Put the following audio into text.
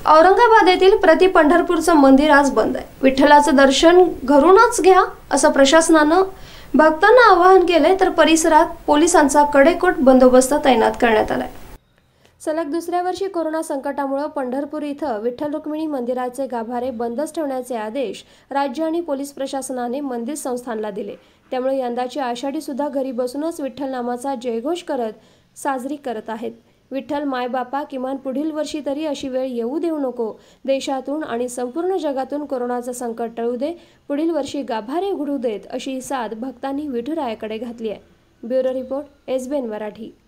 औरंगाबाद येथील प्रति पंढरपूरचं मंदिर आज बंद आहे। विठ्ठलाचं दर्शन घरूनच घ्या असं प्रशासनानं भक्तांना आवाहन केले, तर परिसरात पोलिसांचा कडेकोट बंदोबस्त तैनात करण्यात आलाय। सलग दुसऱ्या वर्षी कोरोना संकटामुळे पंढरपूर इथं विठ्ठल रुक्मिणी मंदिराचे गाभारे बंदच ठेवण्याचे आदेश राज्य आणि पोलीस प्रशासनाने मंदिर संस्थानला दिले। त्यामुळे यंदाची आषाढी सुद्धा घरी बसूनच विठ्ठल नामाचा जयघोष करत साजरी करत आहेत। विठ्ठल मायबापा, किमान पुढील वर्षी तरी अशी वेळ येऊ देऊ नको। देशातून आणि संपूर्ण जगातून कोरोनाचं संकट टळू दे, पुढील वर्षी गाभारे उघडू देत अशी साद भक्तांनी विठुरायाकडे घातली आहे। Bureau report, SBN Marathi.